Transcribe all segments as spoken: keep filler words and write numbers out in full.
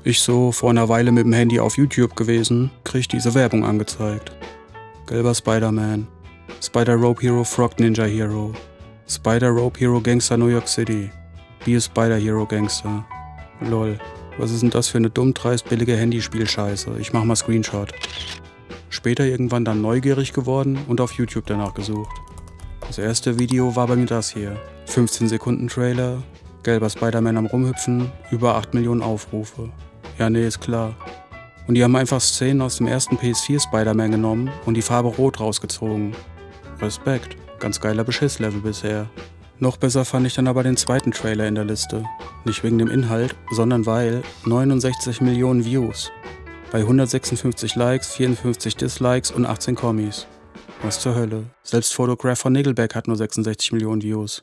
Ich so vor einer Weile mit dem Handy auf YouTube gewesen, krieg diese Werbung angezeigt. Gelber Spider-Man, Spider-Rope Hero Frog Ninja Hero, Spider-Rope Hero Gangster New York City, Be a Spider-Hero Gangster. Lol, was ist denn das für eine dumm dreist billige Handyspielscheiße? Ich mach mal Screenshot. Später irgendwann dann neugierig geworden und auf YouTube danach gesucht. Das erste Video war bei mir das hier. fünfzehn Sekunden Trailer, gelber Spider-Man am Rumhüpfen, über acht Millionen Aufrufe. Ja, nee, ist klar. Und die haben einfach Szenen aus dem ersten P S vier Spider-Man genommen und die Farbe Rot rausgezogen. Respekt, ganz geiler Beschisslevel bisher. Noch besser fand ich dann aber den zweiten Trailer in der Liste. Nicht wegen dem Inhalt, sondern weil neunundsechzig Millionen Views. Bei hundertsechsundfünfzig Likes, vierundfünfzig Dislikes und achtzehn Kommis. Was zur Hölle? Selbst Photograph von Nickelback hat nur sechsundsechzig Millionen Views.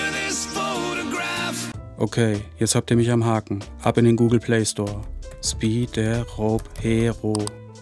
Okay, jetzt habt ihr mich am Haken. Ab in den Google Play Store. Spider-Rope Hero.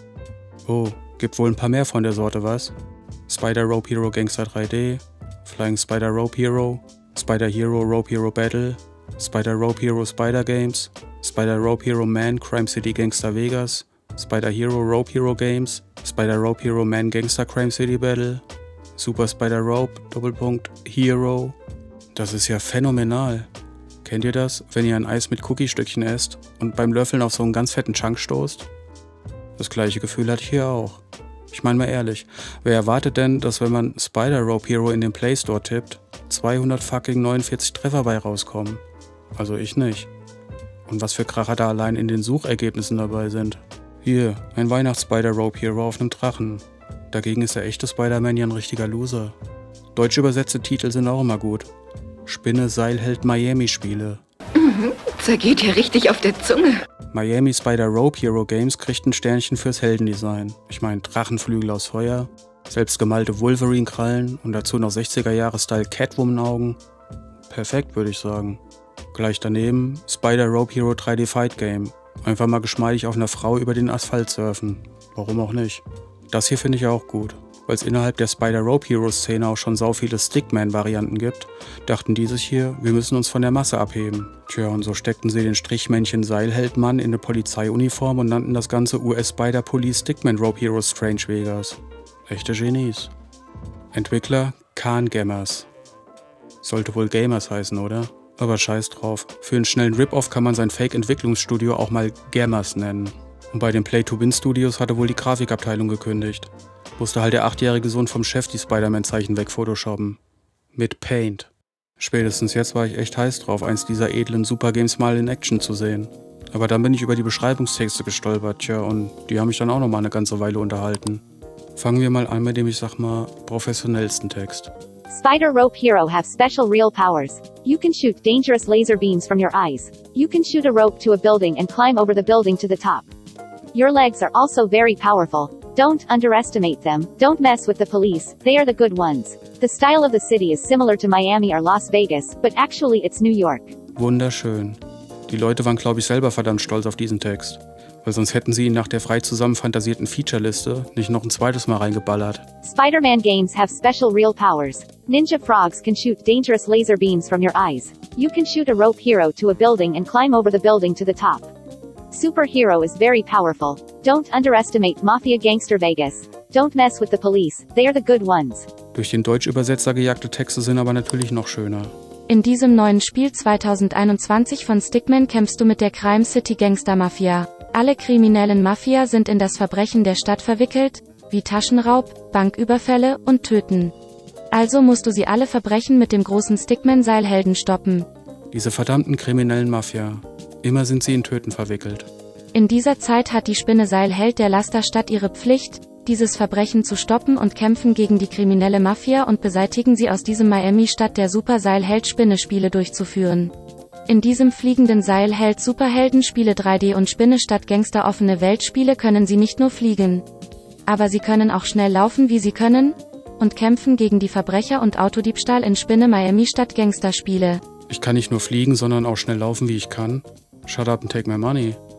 Oh, gibt wohl ein paar mehr von der Sorte, was? Spider-Rope Hero Gangster drei D, Flying Spider-Rope Hero, Spider-Hero Rope Hero Battle, Spider-Rope Hero Spider Games, Spider-Rope Hero Man Crime City Gangster Vegas, Spider-Hero Rope Hero Games, Spider-Rope Hero Man Gangster Crime City Battle, Super Spider-Rope Doppelpunkt Hero. Das ist ja phänomenal. Kennt ihr das, wenn ihr ein Eis mit Cookie-Stückchen esst und beim Löffeln auf so einen ganz fetten Chunk stoßt? Das gleiche Gefühl hatte ich hier auch. Ich meine mal ehrlich, wer erwartet denn, dass wenn man Spider-Rope Hero in den Play Store tippt, zweihundertneunundvierzig Treffer bei rauskommen? Also ich nicht. Und was für Kracher da allein in den Suchergebnissen dabei sind. Hier, ein Weihnachts-Spider-Rope Hero auf einem Drachen. Dagegen ist der echte Spider-Man ja ein richtiger Loser. Deutsch übersetzte Titel sind auch immer gut. Spinne, Seilheld, Miami-Spiele. Mhm, zergeht ja richtig auf der Zunge. Miami Spider-Rope Hero Games kriegt ein Sternchen fürs Heldendesign. Ich meine, Drachenflügel aus Feuer, selbstgemalte Wolverine-Krallen und dazu noch sechziger-Jahre-Style Catwoman-Augen. Perfekt, würde ich sagen. Gleich daneben Spider-Rope Hero drei D Fight Game. Einfach mal geschmeidig auf einer Frau über den Asphalt surfen. Warum auch nicht? Das hier finde ich auch gut. Weil es innerhalb der Spider-Rope-Hero-Szene auch schon sau viele Stickman-Varianten gibt, dachten die sich hier, wir müssen uns von der Masse abheben. Tja, und so steckten sie den Strichmännchen-Seilheldmann in eine Polizeiuniform und nannten das ganze U S-Spider-Police Stickman-Rope Hero Strange Vegas. Echte Genies. Entwickler Khan Gamers. Sollte wohl Gamers heißen, oder? Aber scheiß drauf. Für einen schnellen Rip-Off kann man sein Fake-Entwicklungsstudio auch mal Gamers nennen. Und bei den Play-to-Win-Studios hatte wohl die Grafikabteilung gekündigt. Musste halt der achtjährige Sohn vom Chef die Spider-Man-Zeichen wegphotoshoppen. Mit Paint. Spätestens jetzt war ich echt heiß drauf, eins dieser edlen Supergames mal in Action zu sehen. Aber dann bin ich über die Beschreibungstexte gestolpert, tja, und die haben mich dann auch noch mal eine ganze Weile unterhalten. Fangen wir mal an mit dem, ich sag mal, professionellsten Text. Spider-Rope Hero have special real powers. You can shoot dangerous laser beams from your eyes. You can shoot a rope to a building and climb over the building to the top. Your legs are also very powerful. Don't underestimate them. Don't mess with the police. They are the good ones. The style of the city is similar to Miami or Las Vegas, but actually it's New York. Wunderschön. Die Leute waren, glaube ich, selber verdammt stolz auf diesen Text. Weil sonst hätten sie ihn nach der frei zusammen fantasierten Featureliste nicht noch ein zweites Mal reingeballert. Spider-Man games have special real powers. Ninja frogs can shoot dangerous laser beams from your eyes. You can shoot a rope hero to a building and climb over the building to the top. Superhero is very powerful. Don't underestimate Mafia Gangster Vegas. Don't mess with the police. They are the good ones. Durch den Deutschübersetzer gejagte Texte sind aber natürlich noch schöner. In diesem neuen Spiel zweitausendeinundzwanzig von Stickman kämpfst du mit der Crime City Gangster Mafia. Alle kriminellen Mafia sind in das Verbrechen der Stadt verwickelt, wie Taschenraub, Banküberfälle und Töten. Also musst du sie alle Verbrechen mit dem großen Stickman-Seilhelden stoppen. Diese verdammten kriminellen Mafia. Immer sind sie in Töten verwickelt. In dieser Zeit hat die Spinne Seilheld der Lasterstadt ihre Pflicht, dieses Verbrechen zu stoppen und kämpfen gegen die kriminelle Mafia und beseitigen sie aus diesem Miami-Stadt der Super Seilheld-Spinne-Spiele durchzuführen. In diesem fliegenden Seilheld Superhelden-Spiele drei D und Spinne statt Gangster offene Weltspiele können sie nicht nur fliegen. Aber sie können auch schnell laufen, wie sie können, und kämpfen gegen die Verbrecher und Autodiebstahl in Spinne Miami statt Gangsterspiele. Ich kann nicht nur fliegen, sondern auch schnell laufen, wie ich kann. Shut up and take my money.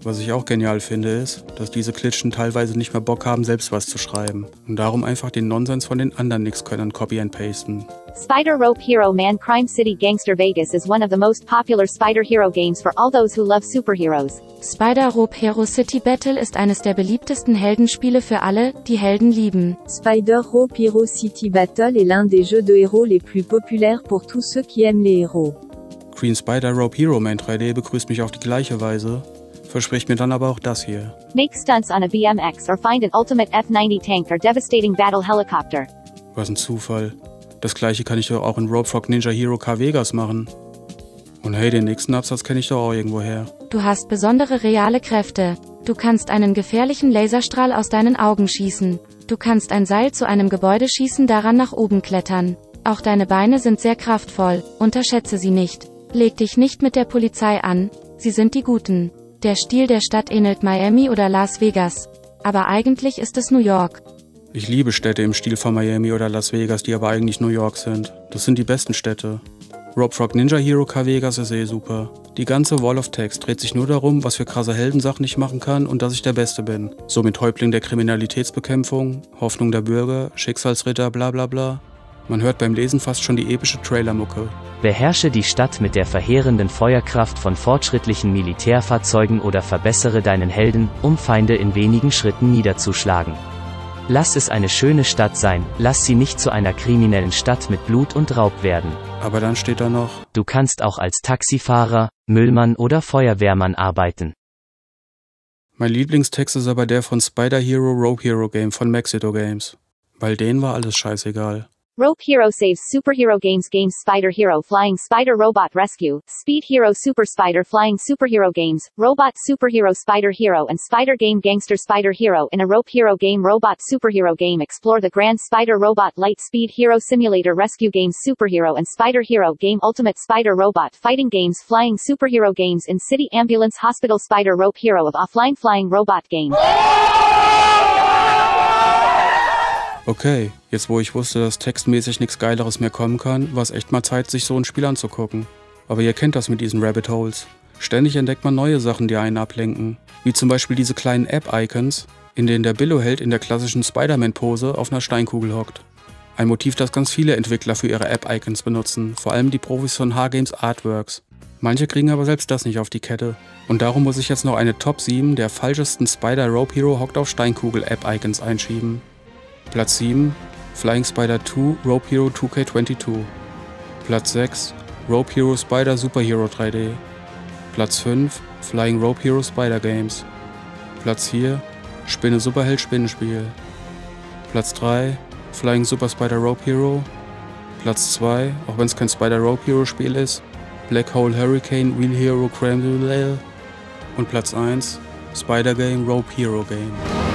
Was ich auch genial finde, ist, dass diese Klitschen teilweise nicht mehr Bock haben, selbst was zu schreiben. Und darum einfach den Nonsens von den anderen Nix-Könnern copy and pasten. Spider Rope Hero Man Crime City Gangster Vegas is one of the most popular Spider Hero games for all those who love superheroes. Spider Rope Hero City Battle ist eines der beliebtesten Heldenspiele für alle, die Helden lieben. Spider Rope Hero City Battle est l'un des jeux de héros les plus populaires pour tous ceux qui aiment les héros. Green Spider Rope Hero Man drei D begrüßt mich auf die gleiche Weise, verspricht mir dann aber auch das hier. Make stunts on a B M X or find an ultimate F ninety tank or devastating battle helicopter. Was ein Zufall. Das gleiche kann ich doch auch in Rope Frog Ninja Hero K Vegas machen. Und hey, den nächsten Absatz kenne ich doch auch irgendwoher. Du hast besondere reale Kräfte. Du kannst einen gefährlichen Laserstrahl aus deinen Augen schießen. Du kannst ein Seil zu einem Gebäude schießen, daran nach oben klettern. Auch deine Beine sind sehr kraftvoll, unterschätze sie nicht. Leg dich nicht mit der Polizei an, sie sind die Guten. Der Stil der Stadt ähnelt Miami oder Las Vegas. Aber eigentlich ist es New York. Ich liebe Städte im Stil von Miami oder Las Vegas, die aber eigentlich New York sind. Das sind die besten Städte. Rope Frog Ninja Hero K Vegas ist eh super. Die ganze Wall of Text dreht sich nur darum, was für krasse Heldensachen ich machen kann und dass ich der Beste bin. Somit Häuptling der Kriminalitätsbekämpfung, Hoffnung der Bürger, Schicksalsritter, bla bla bla. Man hört beim Lesen fast schon die epische Trailermucke. Beherrsche die Stadt mit der verheerenden Feuerkraft von fortschrittlichen Militärfahrzeugen oder verbessere deinen Helden, um Feinde in wenigen Schritten niederzuschlagen. Lass es eine schöne Stadt sein, lass sie nicht zu einer kriminellen Stadt mit Blut und Raub werden. Aber dann steht da noch: Du kannst auch als Taxifahrer, Müllmann oder Feuerwehrmann arbeiten. Mein Lieblingstext ist aber der von Spider Hero Rope Hero Game von Maxito Games. Weil denen war alles scheißegal. Rope Hero saves Superhero Games Games Spider Hero Flying Spider Robot Rescue, Speed Hero Super Spider Flying Superhero Games, Robot Superhero Spider Hero and Spider Game Gangster Spider Hero. In a Rope Hero game Robot Superhero game explore the Grand Spider Robot Light Speed Hero Simulator Rescue Games Superhero and Spider Hero Game Ultimate Spider Robot Fighting Games Flying Superhero Games in City Ambulance Hospital Spider Rope Hero of Offline Flying Robot Game. Okay, jetzt wo ich wusste, dass textmäßig nichts Geileres mehr kommen kann, war es echt mal Zeit, sich so ein Spiel anzugucken. Aber ihr kennt das mit diesen Rabbit Holes. Ständig entdeckt man neue Sachen, die einen ablenken. Wie zum Beispiel diese kleinen App-Icons, in denen der Billo-Held in der klassischen Spider-Man-Pose auf einer Steinkugel hockt. Ein Motiv, das ganz viele Entwickler für ihre App-Icons benutzen, vor allem die Profis von H-Games Artworks. Manche kriegen aber selbst das nicht auf die Kette. Und darum muss ich jetzt noch eine Top sieben der falschesten Spider-Rope Hero hockt auf Steinkugel App-Icons einschieben. Platz sieben, Flying Spider zwei Rope Hero zwei K zweiundzwanzig. Platz sechs, Rope Hero Spider Superhero drei D. Platz fünf, Flying Rope Hero Spider Games. Platz vier, Spinne Superheld Spinnenspiel. Platz drei, Flying Super Spider Rope Hero. Platz zwei, auch wenn es kein Spider Rope Hero Spiel ist, Black Hole Hurricane Real Hero Creme. Und Platz eins, Spider Game Rope Hero Game.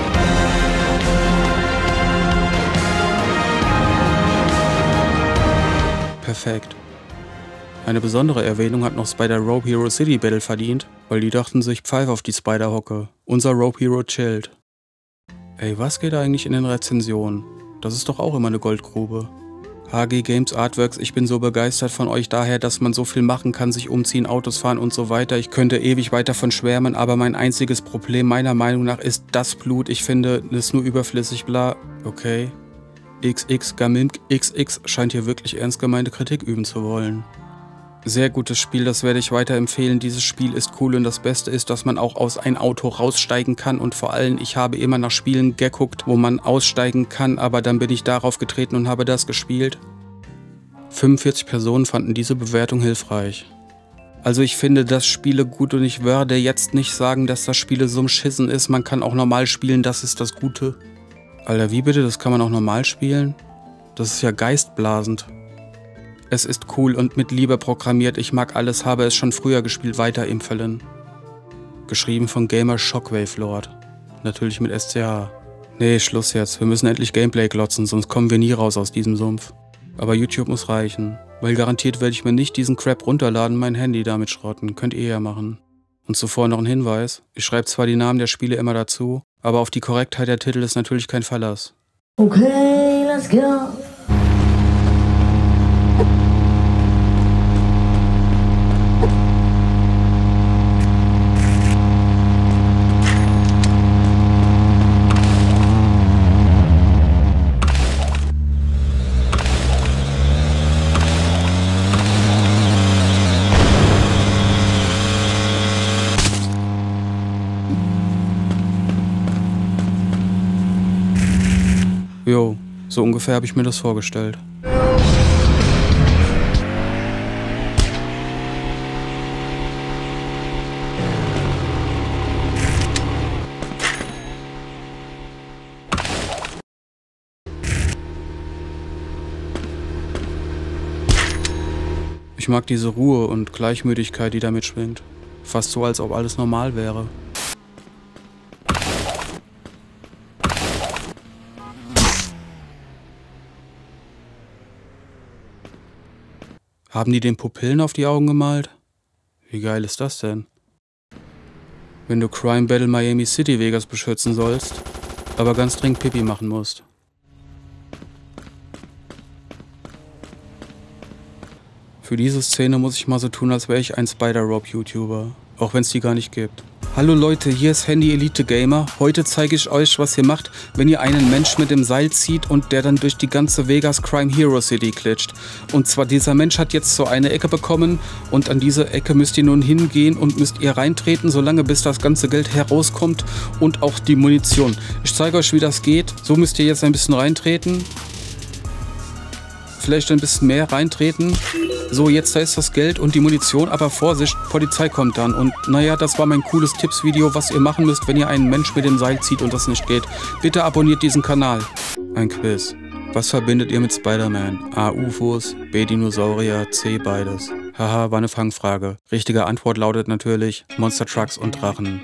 Perfekt. Eine besondere Erwähnung hat noch Spider Rope Hero City Battle verdient, weil die dachten sich Pfeif auf die Spider-Hocke. Unser Rope Hero chillt. Ey, was geht eigentlich in den Rezensionen? Das ist doch auch immer eine Goldgrube. H G Games Artworks, ich bin so begeistert von euch daher, dass man so viel machen kann, sich umziehen, Autos fahren und so weiter. Ich könnte ewig weiter von schwärmen, aber mein einziges Problem meiner Meinung nach ist das Blut. Ich finde, das ist nur überflüssig, bla. Okay. X X Gamimp X X scheint hier wirklich ernst gemeinte Kritik üben zu wollen. Sehr gutes Spiel, das werde ich weiterempfehlen. Dieses Spiel ist cool und das Beste ist, dass man auch aus ein Auto raussteigen kann und vor allem, ich habe immer nach Spielen geguckt, wo man aussteigen kann, aber dann bin ich darauf getreten und habe das gespielt. fünfundvierzig Personen fanden diese Bewertung hilfreich. Also ich finde das Spiele gut und ich würde jetzt nicht sagen, dass das Spiele so ein Schissen ist. Man kann auch normal spielen, das ist das Gute. Alter, wie bitte? Das kann man auch normal spielen? Das ist ja geistblasend. Es ist cool und mit Liebe programmiert. Ich mag alles, habe es schon früher gespielt, weiterempfehlen. Geschrieben von Gamer Shockwave Lord. Natürlich mit S C H. Nee, Schluss jetzt. Wir müssen endlich Gameplay glotzen, sonst kommen wir nie raus aus diesem Sumpf. Aber YouTube muss reichen. Weil garantiert werde ich mir nicht diesen Crap runterladen und mein Handy damit schrotten. Könnt ihr ja machen. Und zuvor noch ein Hinweis. Ich schreibe zwar die Namen der Spiele immer dazu, aber auf die Korrektheit der Titel ist natürlich kein Verlass. Okay, let's go. Jo, so ungefähr habe ich mir das vorgestellt. Ich mag diese Ruhe und Gleichmütigkeit, die damit schwingt. Fast so, als ob alles normal wäre. Haben die den Pupillen auf die Augen gemalt? Wie geil ist das denn? Wenn du Crime Battle Miami City Vegas beschützen sollst, aber ganz dringend Pipi machen musst. Für diese Szene muss ich mal so tun, als wäre ich ein Spider-Rope-YouTuber, auch wenn es die gar nicht gibt. Hallo Leute, hier ist Handy Elite Gamer. Heute zeige ich euch, was ihr macht, wenn ihr einen Mensch mit dem Seil zieht und der dann durch die ganze Vegas Crime Hero City glitscht. Und zwar dieser Mensch hat jetzt so eine Ecke bekommen und an diese Ecke müsst ihr nun hingehen und müsst ihr reintreten, solange bis das ganze Geld herauskommt und auch die Munition. Ich zeige euch, wie das geht. So müsst ihr jetzt ein bisschen reintreten. Vielleicht ein bisschen mehr reintreten. So, jetzt da ist das Geld und die Munition, aber Vorsicht, Polizei kommt dann. Und naja, das war mein cooles Tipps-Video, was ihr machen müsst, wenn ihr einen Mensch mit dem Seil zieht und das nicht geht. Bitte abonniert diesen Kanal. Ein Quiz. Was verbindet ihr mit Spider-Man? A. U F Os, B. Dinosaurier, C. Beides. Haha, war eine Fangfrage. Richtige Antwort lautet natürlich Monster Trucks und Drachen.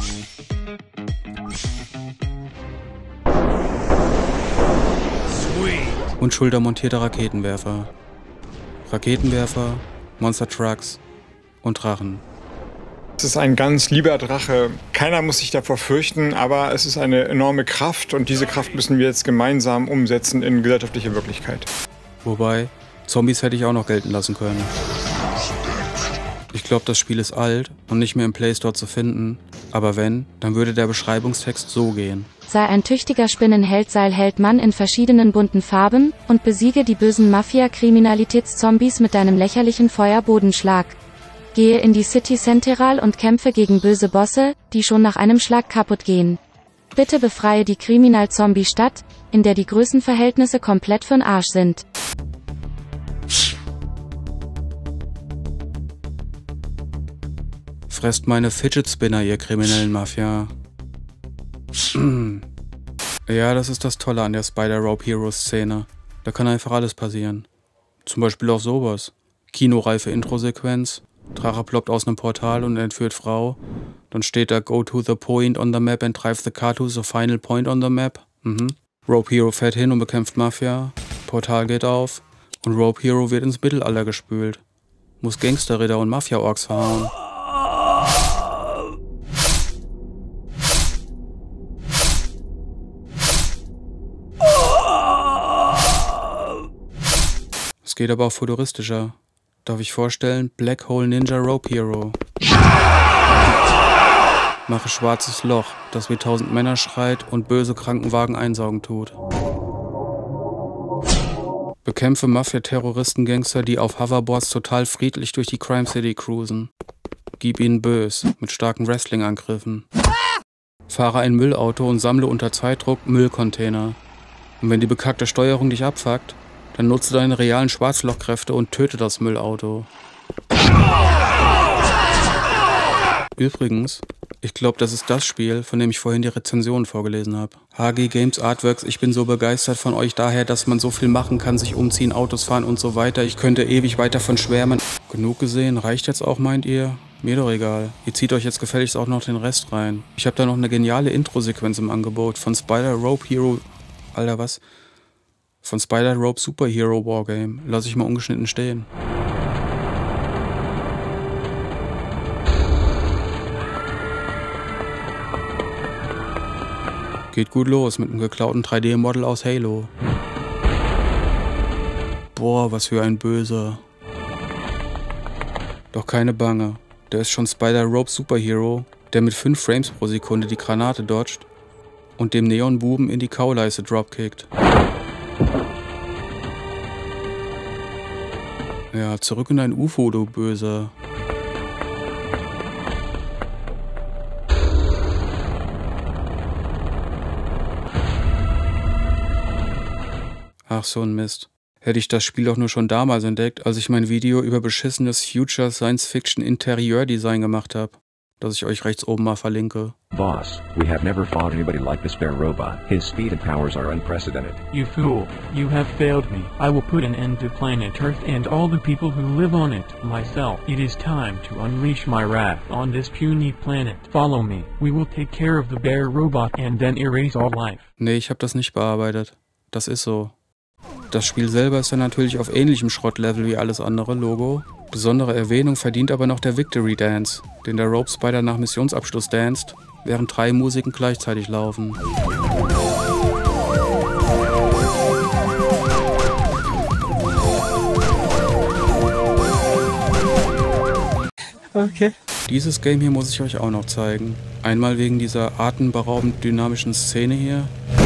Und schultermontierter Raketenwerfer. Raketenwerfer, Monster Trucks und Drachen. Es ist ein ganz lieber Drache. Keiner muss sich davor fürchten, aber es ist eine enorme Kraft und diese Kraft müssen wir jetzt gemeinsam umsetzen in gesellschaftliche Wirklichkeit. Wobei, Zombies hätte ich auch noch gelten lassen können. Ich glaube, das Spiel ist alt und nicht mehr im Play Store zu finden, aber wenn, dann würde der Beschreibungstext so gehen. Sei ein tüchtiger Spinnenheld, Seilheld Mann in verschiedenen bunten Farben und besiege die bösen Mafia-Kriminalitätszombies mit deinem lächerlichen Feuerbodenschlag. Gehe in die City Central und kämpfe gegen böse Bosse, die schon nach einem Schlag kaputt gehen. Bitte befreie die Kriminal-Zombie-Stadt, in der die Größenverhältnisse komplett für'n Arsch sind. Fresst meine Fidget Spinner, ihr kriminellen Mafia. Ja, das ist das Tolle an der Spider-Rope Heroes Szene. Da kann einfach alles passieren. Zum Beispiel auch sowas. Kinoreife Intro-Sequenz. Drache ploppt aus einem Portal und entführt Frau. Dann steht da Go to the point on the map and drive the car to the final point on the map. Mhm. Rope Hero fährt hin und bekämpft Mafia. Portal geht auf. Und Rope Hero wird ins Mittelalter gespült. Muss Gangsterritter und Mafia-Orks verhauen. Es geht aber auch futuristischer. Darf ich vorstellen? Black Hole Ninja Rope Hero. Mache schwarzes Loch, das wie tausend Männer schreit und böse Krankenwagen einsaugen tut. Bekämpfe Mafia-Terroristen-Gangster, die auf Hoverboards total friedlich durch die Crime City cruisen. Gib ihnen bös, mit starken Wrestling-Angriffen. Fahre ein Müllauto und sammle unter Zeitdruck Müllcontainer. Und wenn die bekackte Steuerung dich abfuckt, dann nutze deine realen Schwarzlochkräfte und töte das Müllauto. Übrigens, ich glaube, das ist das Spiel, von dem ich vorhin die Rezension vorgelesen habe. H G Games Artworks, ich bin so begeistert von euch daher, dass man so viel machen kann, sich umziehen, Autos fahren und so weiter. Ich könnte ewig weiter von schwärmen. Genug gesehen, reicht jetzt auch, meint ihr? Mir doch egal. Ihr zieht euch jetzt gefälligst auch noch den Rest rein. Ich habe da noch eine geniale Intro-Sequenz im Angebot von Spider-Rope Hero... Alter, was? Von Spider-Rope Superhero Wargame. Lass ich mal ungeschnitten stehen. Geht gut los mit einem geklauten drei D Model aus Halo. Boah, was für ein Böser. Doch keine Bange. Der ist schon Spider-Rope Superhero, der mit fünf Frames pro Sekunde die Granate dodgt und dem Neonbuben in die Kauleiste dropkickt. Ja, zurück in dein U F O, du Böser. Ach, so ein Mist. Hätte ich das Spiel doch nur schon damals entdeckt, als ich mein Video über beschissenes Future Science-Fiction Interieurdesign gemacht habe, das ich euch rechts oben mal verlinke. Boss, we have never fought anybody like this bear robot. His speed and powers are unprecedented. You fool, you have failed me. I will put an end to planet Earth and all the people who live on it, myself. It is time to unleash my wrath on this puny planet. Follow me. We will take care of the bear robot and then erase all life. Nee, ich habe das nicht bearbeitet. Das ist so. Das Spiel selber ist dann natürlich auf ähnlichem Schrottlevel wie alles andere, Logo. Besondere Erwähnung verdient aber noch der Victory Dance, den der Rope Spider nach Missionsabschluss danst, während drei Musiken gleichzeitig laufen. Okay. Dieses Game hier muss ich euch auch noch zeigen. Einmal wegen dieser atemberaubend dynamischen Szene hier.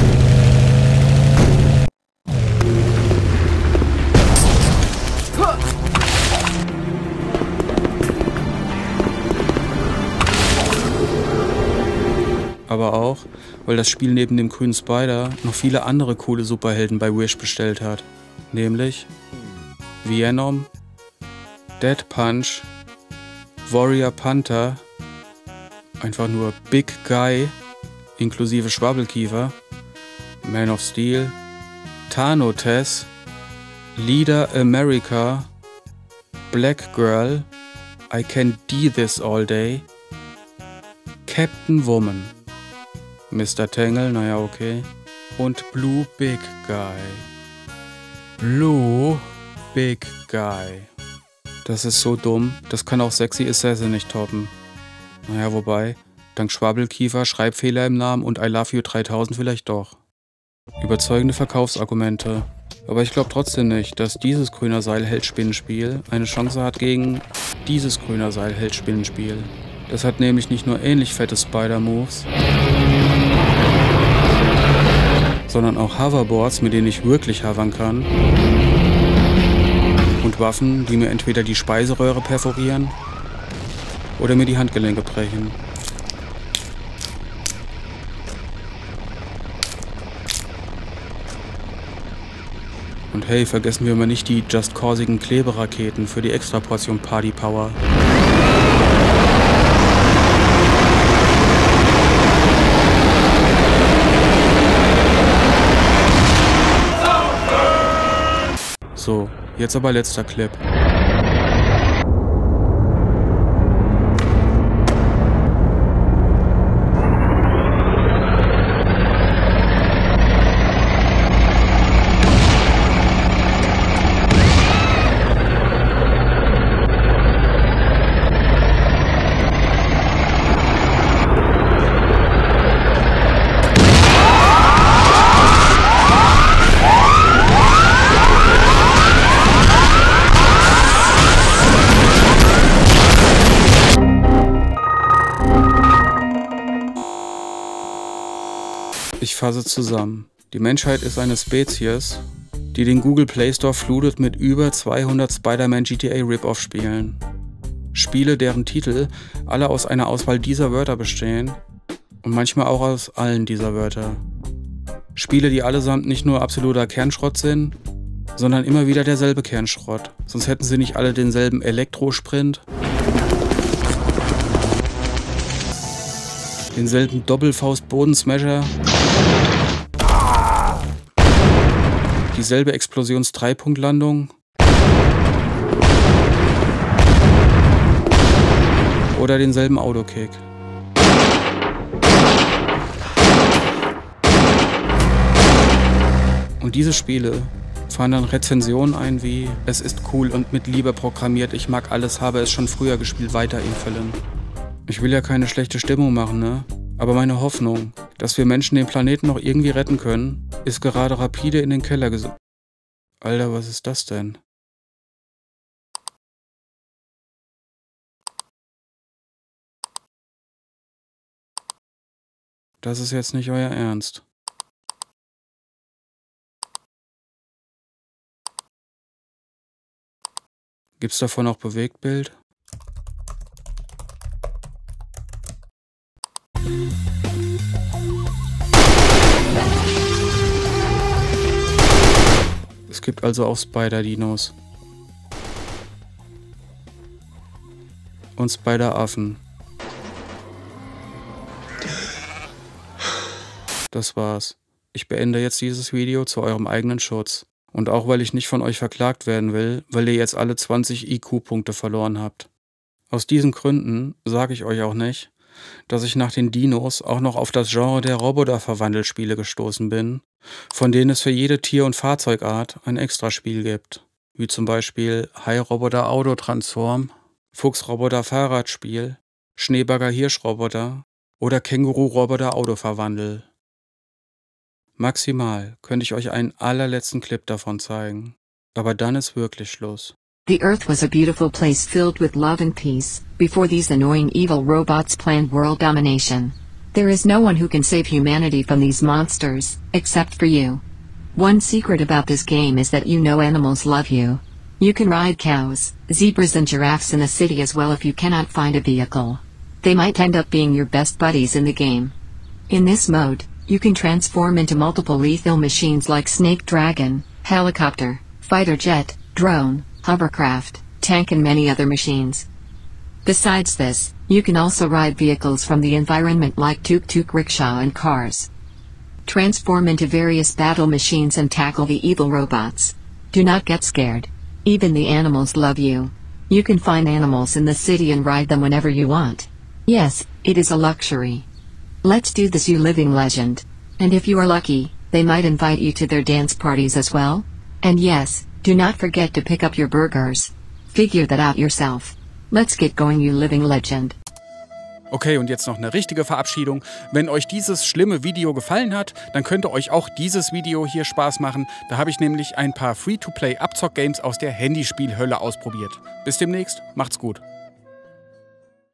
Aber auch, weil das Spiel neben dem grünen Spider noch viele andere coole Superhelden bei Wish bestellt hat. Nämlich Venom, Dead Punch, Warrior Panther, einfach nur Big Guy, inklusive Schwabbelkiefer, Man of Steel, Thanotess, Leader America, Black Girl, I Can Do This All Day, Captain Woman, Mister Tangle, naja okay, und Blue Big Guy. Blue Big Guy. Das ist so dumm, das kann auch Sexy Assassin nicht toppen. Naja, wobei, dank Schwabbelkiefer, Schreibfehler im Namen und I Love You dreitausend vielleicht doch. Überzeugende Verkaufsargumente. Aber ich glaube trotzdem nicht, dass dieses grüner Seilheld-Spinnenspiel eine Chance hat gegen dieses grüner Seilheld-Spinnenspiel. Das hat nämlich nicht nur ähnlich fette Spider-Moves, sondern auch Hoverboards, mit denen ich wirklich hovern kann. Und Waffen, die mir entweder die Speiseröhre perforieren oder mir die Handgelenke brechen. Und hey, vergessen wir mal nicht die Just Causigen Kleberaketen für die Extraportion Party Power. So, jetzt aber letzter Clip. Ich fasse zusammen. Die Menschheit ist eine Spezies, die den Google Play Store flutet mit über zweihundert Spider-Man G T A Rip-Off-Spielen. Spiele, deren Titel alle aus einer Auswahl dieser Wörter bestehen und manchmal auch aus allen dieser Wörter. Spiele, die allesamt nicht nur absoluter Kernschrott sind, sondern immer wieder derselbe Kernschrott. Sonst hätten sie nicht alle denselben Elektrosprint, denselben Doppelfaust-Bodensmasher, dieselbe Explosions-Dreipunktlandung oder denselben Autokick. Und diese Spiele fahren dann Rezensionen ein wie: Es ist cool und mit Liebe programmiert, ich mag alles, habe es schon früher gespielt, weiter infüllen. Ich will ja keine schlechte Stimmung machen, ne? Aber meine Hoffnung, dass wir Menschen den Planeten noch irgendwie retten können, ist gerade rapide in den Keller gesunken. Alter, was ist das denn? Das ist jetzt nicht euer Ernst. Gibt's davon auch Bewegtbild? gibt also auch Spider-Dinos. Und Spider-Affen. Das war's. Ich beende jetzt dieses Video zu eurem eigenen Schutz. Und auch weil ich nicht von euch verklagt werden will, weil ihr jetzt alle zwanzig I Q-Punkte verloren habt. Aus diesen Gründen sage ich euch auch nicht, dass ich nach den Dinos auch noch auf das Genre der Roboter-Verwandelspiele gestoßen bin, von denen es für jede Tier- und Fahrzeugart ein Extraspiel gibt. Wie zum Beispiel Hai-Roboter Autotransform, Fuchs-Roboter Fahrradspiel, Schneebagger-Hirschroboter oder Känguru-Roboter Autoverwandel. Maximal könnte ich euch einen allerletzten Clip davon zeigen. Aber dann ist wirklich Schluss. The Earth was a beautiful place filled with love and peace, before these annoying evil robots planned world domination. There is no one who can save humanity from these monsters, except for you. One secret about this game is that you know animals love you. You can ride cows, zebras and giraffes in a city as well if you cannot find a vehicle. They might end up being your best buddies in the game. In this mode, you can transform into multiple lethal machines like Snake Dragon, Helicopter, Fighter Jet, Drone, Hovercraft, Tank and many other machines. Besides this, you can also ride vehicles from the environment like tuk-tuk rickshaw and cars. Transform into various battle machines and tackle the evil robots. Do not get scared. Even the animals love you. You can find animals in the city and ride them whenever you want. Yes, it is a luxury. Let's do this, you living legend. And if you are lucky, they might invite you to their dance parties as well. And yes, do not forget to pick up your burgers. Figure that out yourself. Let's get going, you living legend. Okay, und jetzt noch eine richtige Verabschiedung. Wenn euch dieses schlimme Video gefallen hat, dann könnte euch auch dieses Video hier Spaß machen. Da habe ich nämlich ein paar Free-to-Play-Abzock-Games aus der Handyspielhölle ausprobiert. Bis demnächst, macht's gut.